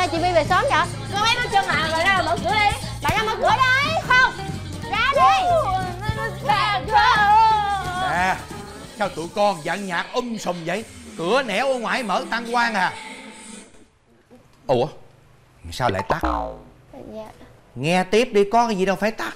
chị Vi về sớm vậy? Con bé nó chân à, rồi ra mở cửa đi. Bạn ra mở cửa đi. Không, ra đi. Nè, sao tụi con dặn nhạc sùm vậy? Cửa nẻo ở ngoài mở tăng quan à? Ủa, sao lại tắt? Dạ. Nghe tiếp đi, có cái gì đâu phải tắt.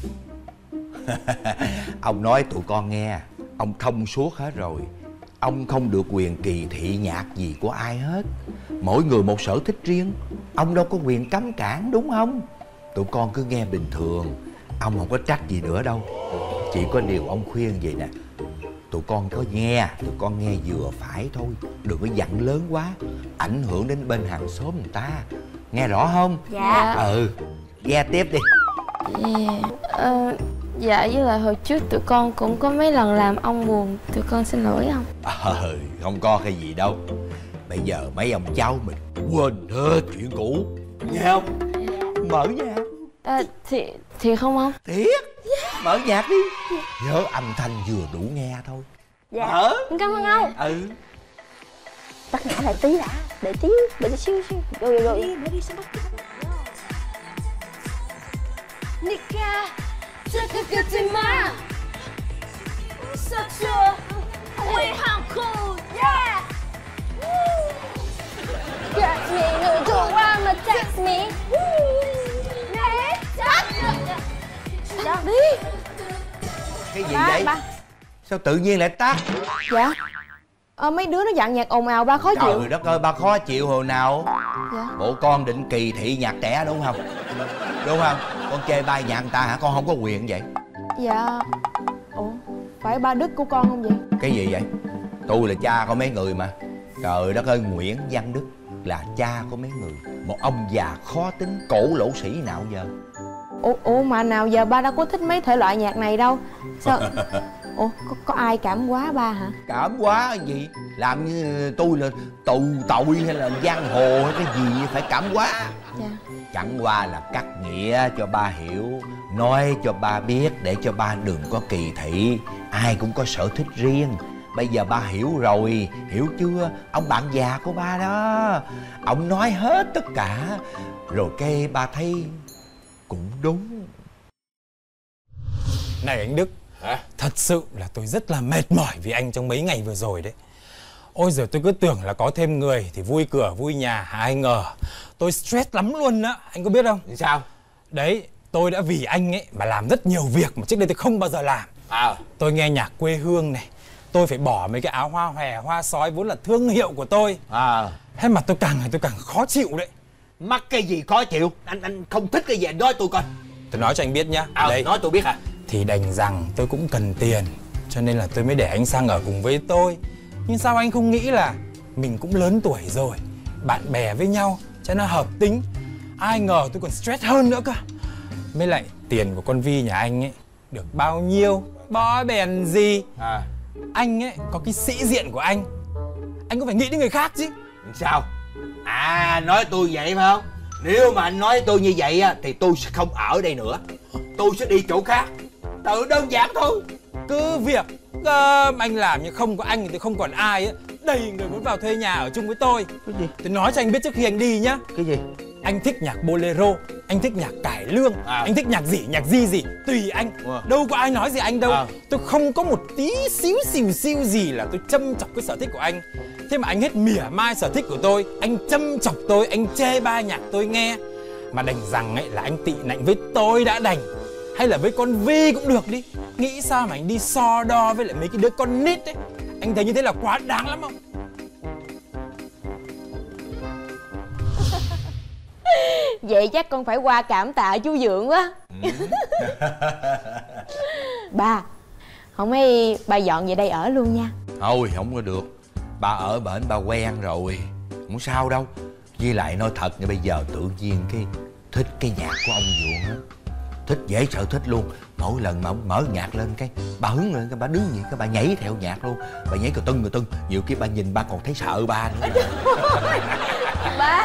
Ông nói tụi con nghe, ông thông suốt hết rồi. Ông không được quyền kỳ thị nhạc gì của ai hết. Mỗi người một sở thích riêng, ông đâu có quyền cấm cản, đúng không? Tụi con cứ nghe bình thường, ông không có trách gì nữa đâu. Chỉ có điều ông khuyên vậy nè, tụi con nghe vừa phải thôi, đừng có dặn lớn quá, ảnh hưởng đến bên hàng xóm người ta. Nghe rõ không? Dạ. Nghe tiếp đi. Dạ, với lại hồi trước tụi con cũng có mấy lần làm ông buồn, tụi con xin lỗi không? Không có cái gì đâu. Bây giờ mấy ông cháu mình quên hết chuyện cũ, nghe không? Mở nhạc. Thiệt không ông? Thiệt. Mở nhạc đi. Nhớ âm thanh vừa đủ nghe thôi. Dạ. Cảm ơn ông. Tắt nhỏ lại tí đã, để tí xíu. Rồi. Đi sao bắt? Nika, Chakatima, Sacha, we have cool, yeah. Got me, no don't wanna text me. Nè, chắc đi. Cái gì vậy? Ba. Sao tự nhiên lại tắt? Dạ. Mấy đứa nó dặn nhạc ồn ào, ba khó chịu. Trời đất ơi, ba khó chịu hồi nào? Dạ. Bộ con định kỳ thị nhạc trẻ đúng không? Đúng không? Con chê bai nhạc người ta hả? Con không có quyền vậy. Dạ. Ủa, phải ba Đức của con không vậy? Cái gì vậy? Tôi là cha của mấy người mà. Trời đất ơi, Nguyễn Văn Đức là cha của mấy người. Một ông già khó tính, cổ lỗ sĩ nào giờ. Ủa mà nào giờ ba đâu có thích mấy thể loại nhạc này đâu. Sao? Ủa, có ai cảm hóa ba hả? Cảm hóa gì? Làm như tôi là tù tội hay là giang hồ hay cái gì phải cảm hóa. Dạ. Chẳng qua là cắt nghĩa cho ba hiểu, nói cho ba biết để cho ba đừng có kỳ thị. Ai cũng có sở thích riêng. Bây giờ ba hiểu rồi, hiểu chưa? Ông bạn già của ba đó, ông nói hết tất cả. Rồi cái ba thấy cũng đúng. Này anh Đức, hả? Thật sự là tôi rất là mệt mỏi vì anh trong mấy ngày vừa rồi đấy. Ôi giời, tôi cứ tưởng là có thêm người thì vui cửa vui nhà, ai ngờ tôi stress lắm luôn á, anh có biết không? Sao? Đấy, tôi đã vì anh ấy mà làm rất nhiều việc mà trước đây tôi không bao giờ làm. Tôi nghe nhạc quê hương này, tôi phải bỏ mấy cái áo hoa hòe, hoa sói vốn là thương hiệu của tôi. Thế mà tôi càng ngày tôi càng khó chịu đấy. Mắc cái gì khó chịu? Anh không thích cái gì anh nói tôi coi. Tôi nói cho anh biết nhá. Đây, nói tôi biết hả? Thì đành rằng tôi cũng cần tiền, cho nên là tôi mới để anh sang ở cùng với tôi. Nhưng sao anh không nghĩ là mình cũng lớn tuổi rồi, bạn bè với nhau cho nó hợp tính. Ai ngờ tôi còn stress hơn nữa cơ. Mới lại tiền của con Vi nhà anh ấy được bao nhiêu, bó bèn gì. Anh ấy có cái sĩ diện của anh có phải nghĩ đến người khác chứ. Sao? Nói tôi vậy phải không? Nếu mà anh nói tôi như vậy á thì tôi sẽ không ở đây nữa. Tôi sẽ đi chỗ khác. Tự đơn giản thôi. Cứ việc anh làm như không có anh thì tôi không còn ai á. Đầy người muốn vào thuê nhà ở chung với tôi. Cái gì? Tôi nói cho anh biết trước khi anh đi nhá. Cái gì? Anh thích nhạc bolero, anh thích nhạc cải lương, anh thích nhạc gì, nhạc gì tùy anh. Đâu có ai nói gì anh đâu. Tôi không có một tí xíu xìu xiu gì là tôi châm chọc cái sở thích của anh. Thế mà anh hết mỉa mai sở thích của tôi, anh châm chọc tôi, anh chê bai nhạc tôi nghe. Mà đành rằng ấy là anh tị nạnh với tôi đã đành, hay là với con Vi cũng được đi. Nghĩ sao mà anh đi so đo với lại mấy cái đứa con nít ấy. Anh thấy như thế là quá đáng lắm không? Vậy chắc con phải qua cảm tạ chú Dượng quá. Ba, không mấy ba dọn về đây ở luôn nha. Thôi không có được. Ba ở bển ba quen rồi, không sao đâu. Với lại nói thật như bây giờ tự nhiên cái thích cái nhạc của ông Dượng á, thích dễ sợ thích luôn. Mỗi lần mà ông mở nhạc lên cái bà hứng lên, cái bà đứng vậy, cái bà nhảy theo nhạc luôn. Bà nhảy cờ tưng. Nhiều khi ba nhìn ba còn thấy sợ ba nữa. Ba.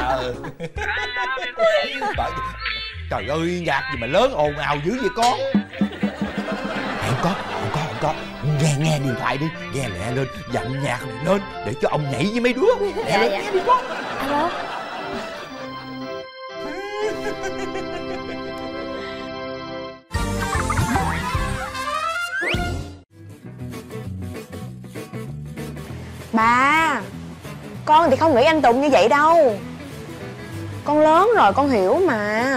Trời ơi, nhạc gì mà lớn ồn ào dữ vậy con? Không có. Nghe điện thoại đi, nghe lẹ lên, dặn nhạc này lên để cho ông nhảy với mấy đứa. Lẹ lên, nghe đi con. Alo. Bà, con thì không nghĩ anh Tùng như vậy đâu. Con lớn rồi con hiểu mà.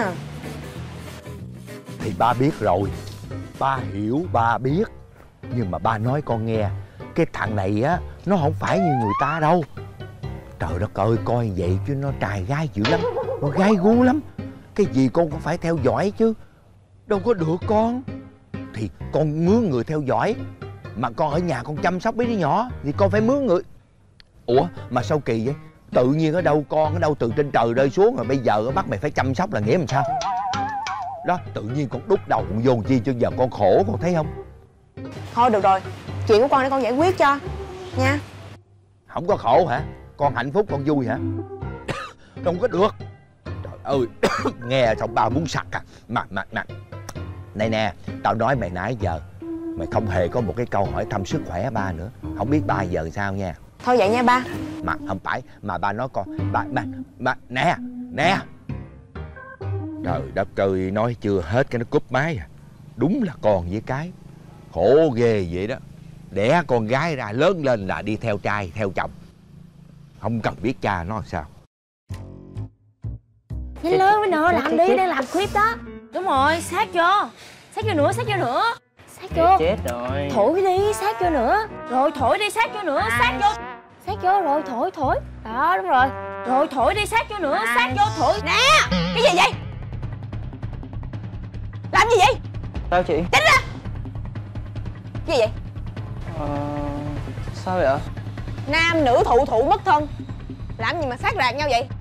Thì ba biết rồi, ba hiểu ba biết. Nhưng mà ba nói con nghe, cái thằng này á, nó không phải như người ta đâu. Trời đất ơi, coi vậy chứ nó trai gái dữ lắm, nó gái gú lắm. Cái gì con cũng phải theo dõi chứ, đâu có được con. Thì con mướn người theo dõi, mà con ở nhà con chăm sóc mấy đứa nhỏ thì con phải mướn người. Ủa mà sao kỳ vậy? Tự nhiên ở đâu con ở đâu từ trên trời rơi xuống, rồi bây giờ bắt mày phải chăm sóc là nghĩa làm sao? Đó, tự nhiên con đút đầu con vô chi cho giờ con khổ, con thấy không? Thôi được rồi, chuyện của con để con giải quyết cho nha. Không có khổ hả? Con hạnh phúc con vui hả? Không có được. Trời ơi, nghe xong ba muốn sặc à. Mà này nè, tao nói mày nãy giờ mày không hề có một cái câu hỏi thăm sức khỏe ba nữa. Không biết ba giờ sao nha. Thôi vậy nha ba. Mà không phải, mà ba nói con ba nè. Trời đất ơi, nói chưa hết cái nó cúp máy à. Đúng là con với cái khổ ghê vậy đó. Đẻ con gái ra lớn lên là đi theo trai theo chồng, không cần biết cha nó sao. Nhanh lên với nữa, làm đi, đang làm clip đó. Đúng rồi, sát vô nữa. Sát vô. Chết rồi. Thổi đi, sát vô nữa. Rồi thổi đi, sát vô nữa, sát vô rồi thổi. Đó, đúng rồi. Rồi thổi đi, sát vô nữa, sát vô thổi. Nè, cái gì vậy? Làm gì vậy? Sao chị? Tránh ra. Cái gì vậy? Sao vậy ạ? Nam nữ thụ bất thân, làm gì mà sát rạc nhau vậy?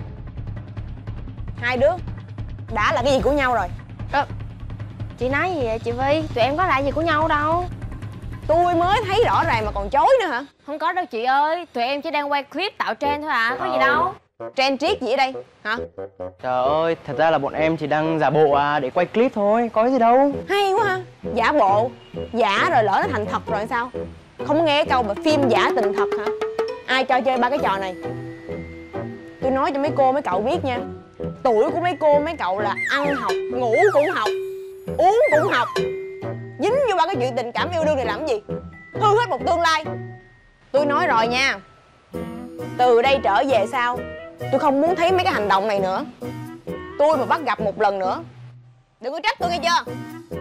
Hai đứa đã là cái gì của nhau rồi? Chị nói gì vậy chị Vi? Tụi em có lại gì của nhau đâu. Tôi mới thấy rõ ràng mà còn chối nữa hả? Không có đâu chị ơi. Tụi em chỉ đang quay clip tạo trend thôi à. Có gì đâu. Trend triết gì ở đây hả? Trời ơi, thật ra là bọn em chỉ đang giả bộ để quay clip thôi, có cái gì đâu. Hay quá ha. Giả bộ, giả rồi lỡ nó thành thật rồi sao? Không có nghe cái câu mà phim giả tình thật hả? Ai cho chơi ba cái trò này? Tôi nói cho mấy cô mấy cậu biết nha, tuổi của mấy cô mấy cậu là ăn học, ngủ cũng học, uống cũng học. Dính vô ba cái chuyện tình cảm yêu đương này làm gì? Hư hết một tương lai. Tôi nói rồi nha, từ đây trở về sau tôi không muốn thấy mấy cái hành động này nữa. Tôi mà bắt gặp một lần nữa, đừng có trách tôi nghe chưa?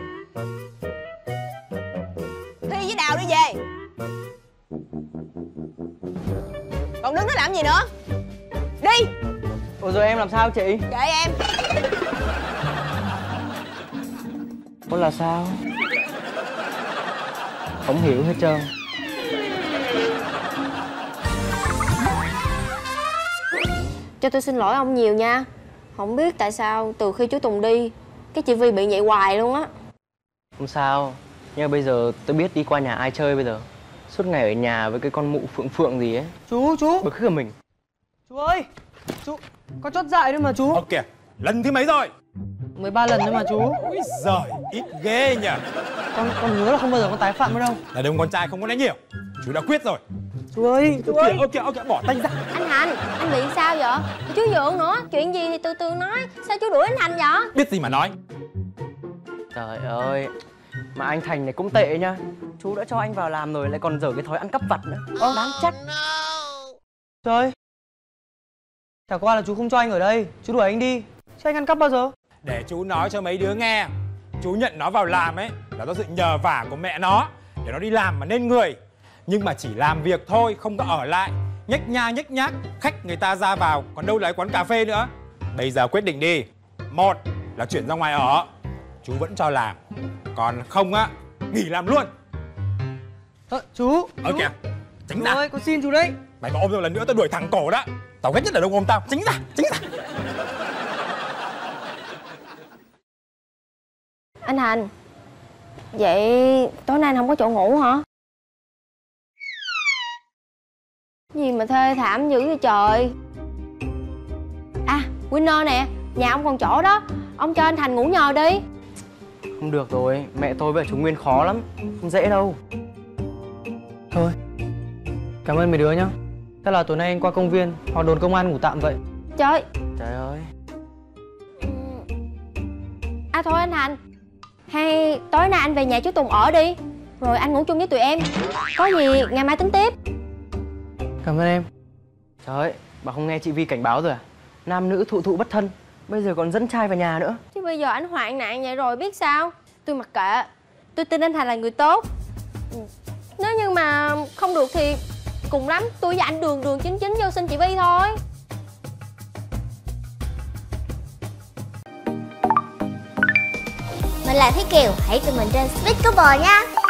Thi với Đào đi về. Còn đứng đó làm gì nữa? Đi. Ủa rồi em làm sao chị? Kệ em. Ủa là sao? Không hiểu hết trơn. Cho tôi xin lỗi ông nhiều nha. Không biết tại sao từ khi chú Tùng đi, cái chị Vi bị vậy hoài luôn á. Không sao. Nhưng mà bây giờ tôi biết đi qua nhà ai chơi bây giờ. Suốt ngày ở nhà với cái con mụ Phượng gì ấy. Chú Bực khứ cả mình. Chú ơi, chú có chót dại thôi mà chú. Ơ kìa, lần thứ mấy rồi? 13 lần thôi mà chú. Ôi giời, ít ghê nhỉ. Con hứa là không bao giờ con tái phạm nữa đâu. Là đừng con trai không có đánh nhiều. Chú đã quyết rồi. Chú ơi, Ơ kìa, bỏ tay ra. Anh Thành, anh bị sao vậy? Chú Dượng nữa, chuyện gì thì từ từ nói. Sao chú đuổi anh Thành vậy? Biết gì mà nói. Trời ơi, mà anh Thành này cũng tệ nha. Chú đã cho anh vào làm rồi lại còn dở cái thói ăn cắp vặt nữa. Đáng trách. trời. Chả qua là chú không cho anh ở đây, chú đuổi anh đi. Chứ anh ăn cắp bao giờ? Để chú nói cho mấy đứa nghe. Chú nhận nó vào làm ấy là do sự nhờ vả của mẹ nó, để nó đi làm mà nên người. Nhưng mà chỉ làm việc thôi, không có ở lại. Nhếch nha nhếch nhác, khách người ta ra vào, còn đâu là quán cà phê nữa. Bây giờ quyết định đi. Một là chuyển ra ngoài ở, chú vẫn cho làm. Còn không á, nghỉ làm luôn. Chú Kìa, tránh chú ra. ơi, con xin chú đấy. Mày mà ôm tôi lần nữa tao đuổi thẳng cổ đó. Tao ghét nhất là đông ôm tao. Tránh ra. Anh Thành, vậy tối nay anh không có chỗ ngủ hả? Gì mà thê thảm dữ vậy trời. À, Winner nè, nhà ông còn chỗ đó. Ông cho anh Thành ngủ nhờ đi. Không được rồi, mẹ tôi với chú Nguyên khó lắm. Không dễ đâu. Thôi, cảm ơn mấy đứa nhá. Chắc là tối nay anh qua công viên hoặc đồn công an ngủ tạm vậy. Trời. Trời ơi. À thôi anh Thành, hay tối nay anh về nhà chú Tùng ở đi, rồi anh ngủ chung với tụi em. Có gì ngày mai tính tiếp. Cảm ơn em. Trời ơi, bà không nghe chị Vi cảnh báo rồi à? Nam nữ thụ thụ bất thân, bây giờ còn dẫn trai vào nhà nữa. Chứ bây giờ anh hoạn nạn vậy rồi biết sao. Tôi mặc kệ, tôi tin anh Thành là người tốt. Nếu như mà không được thì cùng lắm tôi với anh Đường chính vô xin chị Vi thôi. Mình là Thúy Kiều, hãy tụi mình trên Speak Couple nha.